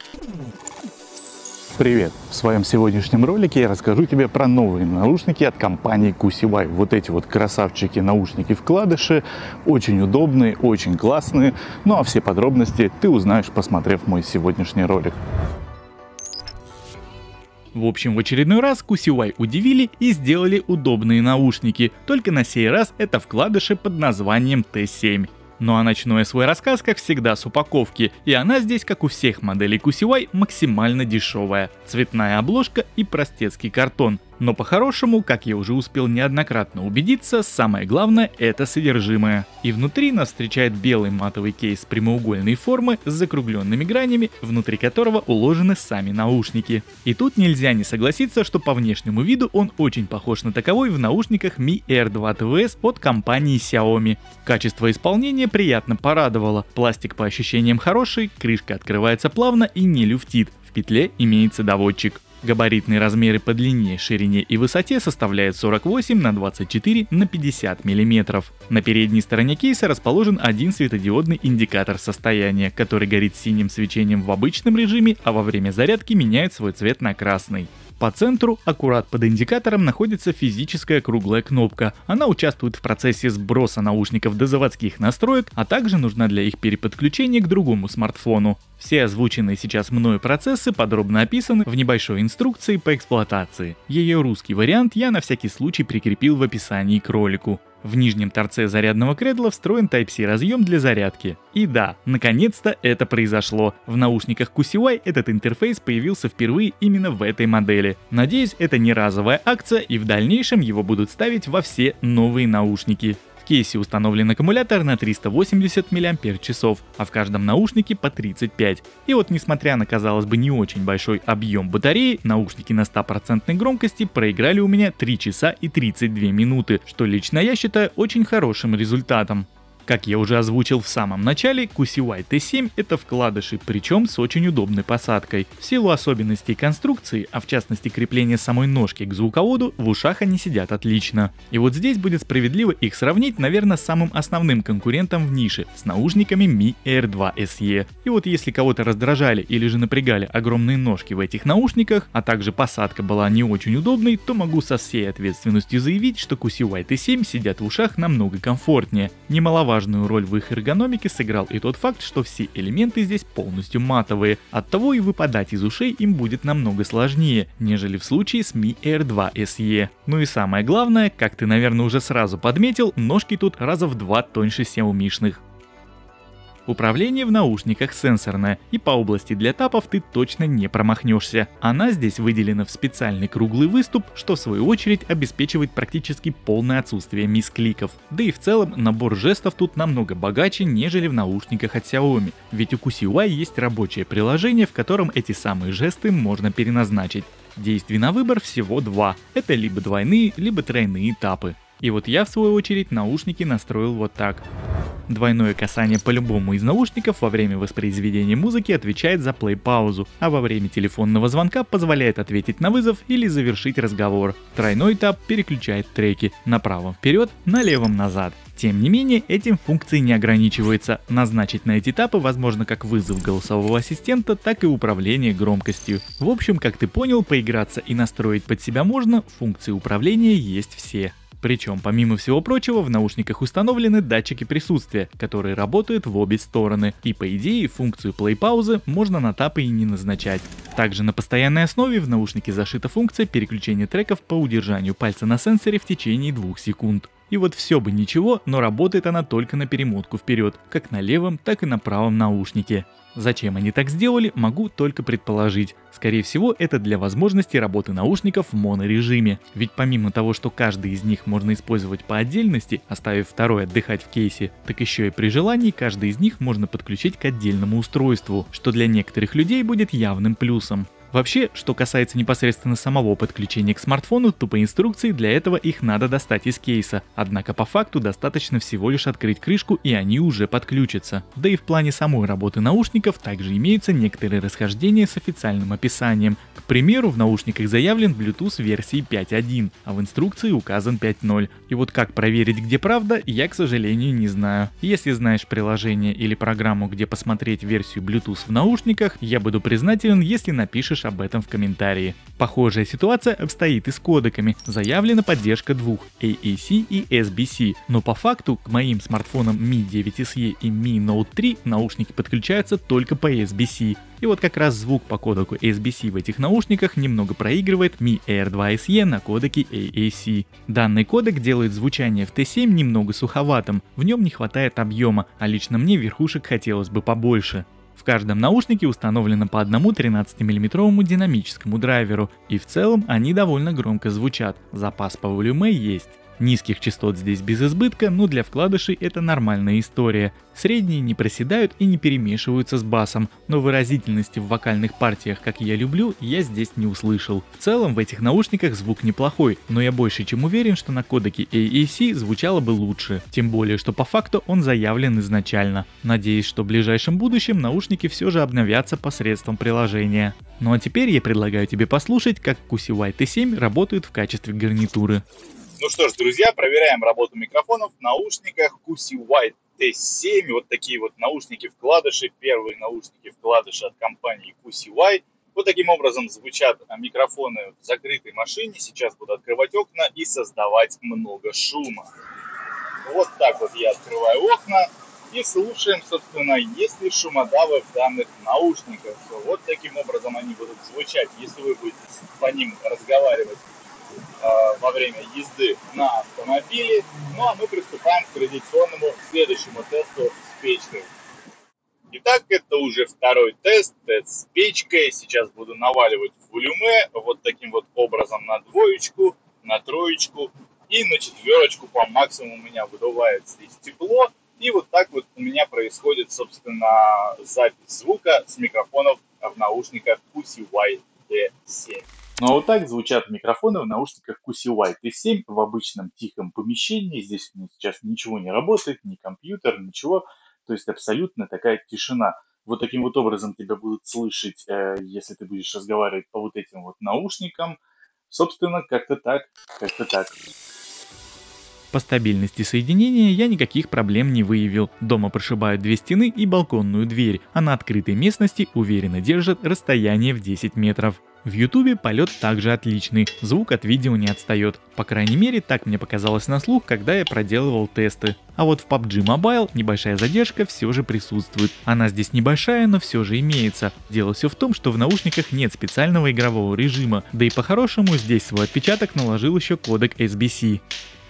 Привет! В своем сегодняшнем ролике я расскажу тебе про новые наушники от компании QCY. Вот эти вот красавчики наушники-вкладыши, очень удобные, очень классные. Ну а все подробности ты узнаешь, посмотрев мой сегодняшний ролик. В общем, в очередной раз QCY удивили и сделали удобные наушники, только на сей раз это вкладыши под названием T7. Ну а начну я свой рассказ, как всегда, с упаковки, и она здесь, как у всех моделей QCY, максимально дешевая. Цветная обложка и простецкий картон. Но по-хорошему, как я уже успел неоднократно убедиться, самое главное — это содержимое. И внутри нас встречает белый матовый кейс прямоугольной формы с закругленными гранями, внутри которого уложены сами наушники. И тут нельзя не согласиться, что по внешнему виду он очень похож на таковой в наушниках Mi Air 2 TVS от компании Xiaomi. Качество исполнения приятно порадовало, пластик по ощущениям хороший, крышка открывается плавно и не люфтит, в петле имеется доводчик. Габаритные размеры по длине, ширине и высоте составляют 48 на 24 на 50 мм. На передней стороне кейса расположен один светодиодный индикатор состояния, который горит синим свечением в обычном режиме, а во время зарядки меняет свой цвет на красный. По центру, аккурат под индикатором, находится физическая круглая кнопка. Она участвует в процессе сброса наушников до заводских настроек, а также нужна для их переподключения к другому смартфону. Все озвученные сейчас мною процессы подробно описаны в небольшой инструкции по эксплуатации. Ее русский вариант я на всякий случай прикрепил в описании к ролику. В нижнем торце зарядного кредла встроен Type-C разъем для зарядки. И да, наконец-то это произошло. В наушниках QCY этот интерфейс появился впервые именно в этой модели. Надеюсь, это не разовая акция и в дальнейшем его будут ставить во все новые наушники. В кейсе установлен аккумулятор на 380 мАч, а в каждом наушнике по 35. И вот несмотря на, казалось бы, не очень большой объем батареи, наушники на 100% громкости проиграли у меня 3 часа и 32 минуты, что лично я считаю очень хорошим результатом. Как я уже озвучил в самом начале, QCY T7 это вкладыши, причем с очень удобной посадкой. В силу особенностей конструкции, а в частности крепления самой ножки к звуководу, в ушах они сидят отлично. И вот здесь будет справедливо их сравнить, наверное, с самым основным конкурентом в нише, с наушниками Mi Air 2 SE. И вот если кого-то раздражали или же напрягали огромные ножки в этих наушниках, а также посадка была не очень удобной, то могу со всей ответственностью заявить, что QCY T7 сидят в ушах намного комфортнее. Немаловажную роль в их эргономике сыграл и тот факт, что все элементы здесь полностью матовые, оттого и выпадать из ушей им будет намного сложнее, нежели в случае с Mi Air 2 SE. Ну и самое главное, как ты, наверное, уже сразу подметил, ножки тут раза в 2 тоньше Xiaomi-шных. Управление в наушниках сенсорное, и по области для тапов ты точно не промахнешься. Она здесь выделена в специальный круглый выступ, что в свою очередь обеспечивает практически полное отсутствие мискликов. Да и в целом набор жестов тут намного богаче, нежели в наушниках от Xiaomi, ведь у QCY есть рабочее приложение, в котором эти самые жесты можно переназначить. Действий на выбор всего два, это либо двойные, либо тройные тапы. И вот я в свою очередь наушники настроил вот так. Двойное касание по любому из наушников во время воспроизведения музыки отвечает за плей-паузу, а во время телефонного звонка позволяет ответить на вызов или завершить разговор. Тройной тап переключает треки на правом вперед, на левом назад. Тем не менее, этим функции не ограничивается. Назначить на эти тапы возможно как вызов голосового ассистента, так и управление громкостью. В общем, как ты понял, поиграться и настроить под себя можно, функции управления есть все. Причем, помимо всего прочего, в наушниках установлены датчики присутствия, которые работают в обе стороны, и по идее функцию плей-паузы можно на тапы и не назначать. Также на постоянной основе в наушнике зашита функция переключения треков по удержанию пальца на сенсоре в течение 2 секунд. И вот все бы ничего, но работает она только на перемотку вперед, как на левом, так и на правом наушнике. Зачем они так сделали, могу только предположить. Скорее всего, это для возможности работы наушников в монорежиме. Ведь помимо того, что каждый из них можно использовать по отдельности, оставив второй отдыхать в кейсе, так еще и при желании каждый из них можно подключить к отдельному устройству, что для некоторых людей будет явным плюсом. Вообще, что касается непосредственно самого подключения к смартфону, то по инструкции для этого их надо достать из кейса. Однако по факту достаточно всего лишь открыть крышку, и они уже подключатся. Да и в плане самой работы наушников также имеются некоторые расхождения с официальным описанием. К примеру, в наушниках заявлен Bluetooth версии 5.1, а в инструкции указан 5.0. И вот как проверить, где правда, я, к сожалению, не знаю. Если знаешь приложение или программу, где посмотреть версию Bluetooth в наушниках, я буду признателен, если напишешь об этом в комментарии. Похожая ситуация обстоит и с кодеками. Заявлена поддержка двух AAC и SBC, но по факту к моим смартфонам Mi 9SE и Mi Note 3 наушники подключаются только по SBC. И вот как раз звук по кодеку SBC в этих наушниках немного проигрывает Mi Air 2 SE на кодеке AAC. Данный кодек делает звучание в T7 немного суховатым, в нем не хватает объема, а лично мне верхушек хотелось бы побольше. В каждом наушнике установлено по одному 13-мм динамическому драйверу, и в целом они довольно громко звучат, запас по волюме есть. Низких частот здесь без избытка, но для вкладышей это нормальная история. Средние не проседают и не перемешиваются с басом, но выразительности в вокальных партиях, как я люблю, я здесь не услышал. В целом в этих наушниках звук неплохой, но я больше чем уверен, что на кодеке AAC звучало бы лучше. Тем более, что по факту он заявлен изначально. Надеюсь, что в ближайшем будущем наушники все же обновятся посредством приложения. Ну а теперь я предлагаю тебе послушать, как QCY T7 работает в качестве гарнитуры. Ну что ж, друзья, проверяем работу микрофонов в наушниках QCY T7. Вот такие вот наушники-вкладыши, первые наушники-вкладыши от компании QCY. Вот таким образом звучат микрофоны в закрытой машине. Сейчас буду открывать окна и создавать много шума. Вот так вот я открываю окна и слушаем, собственно, есть ли шумодавы в данных наушниках. Вот таким образом они будут звучать, если вы будете по ним разговаривать во время езды на автомобиле. Ну а мы приступаем к традиционному следующему тесту с печкой. Итак, это уже второй тест с печкой. Сейчас буду наваливать волюме вот таким вот образом на двоечку, на троечку и на четверочку по максимуму у меня выдувается здесь тепло. И вот так вот у меня происходит, собственно, запись звука с микрофонов в наушниках QCY T7. Ну а вот так звучат микрофоны в наушниках QCY T7 в обычном тихом помещении. Здесь сейчас ничего не работает, ни компьютер, ничего. То есть абсолютно такая тишина. Вот таким вот образом тебя будут слышать, если ты будешь разговаривать по вот этим вот наушникам. Собственно, как-то так, как-то так. По стабильности соединения я никаких проблем не выявил. Дома прошибают две стены и балконную дверь, а на открытой местности уверенно держат расстояние в 10 метров. В ютубе полет также отличный, звук от видео не отстает. По крайней мере, так мне показалось на слух, когда я проделывал тесты. А вот в PUBG Mobile небольшая задержка все же присутствует. Она здесь небольшая, но все же имеется. Дело все в том, что в наушниках нет специального игрового режима, да и по-хорошему здесь свой отпечаток наложил еще кодек SBC.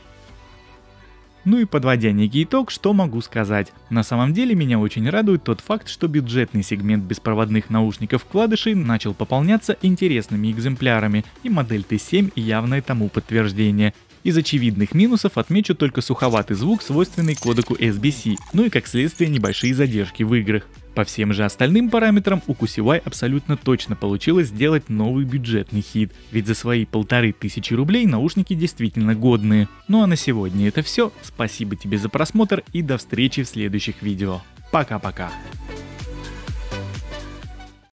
Ну и подводя некий итог, что могу сказать. На самом деле меня очень радует тот факт, что бюджетный сегмент беспроводных наушников-вкладышей начал пополняться интересными экземплярами, и модель T7 явное тому подтверждение. Из очевидных минусов отмечу только суховатый звук, свойственный кодеку SBC, ну и как следствие небольшие задержки в играх. По всем же остальным параметрам у QCY абсолютно точно получилось сделать новый бюджетный хит, ведь за свои 1500 рублей наушники действительно годные. Ну а на сегодня это все, спасибо тебе за просмотр и до встречи в следующих видео. Пока-пока.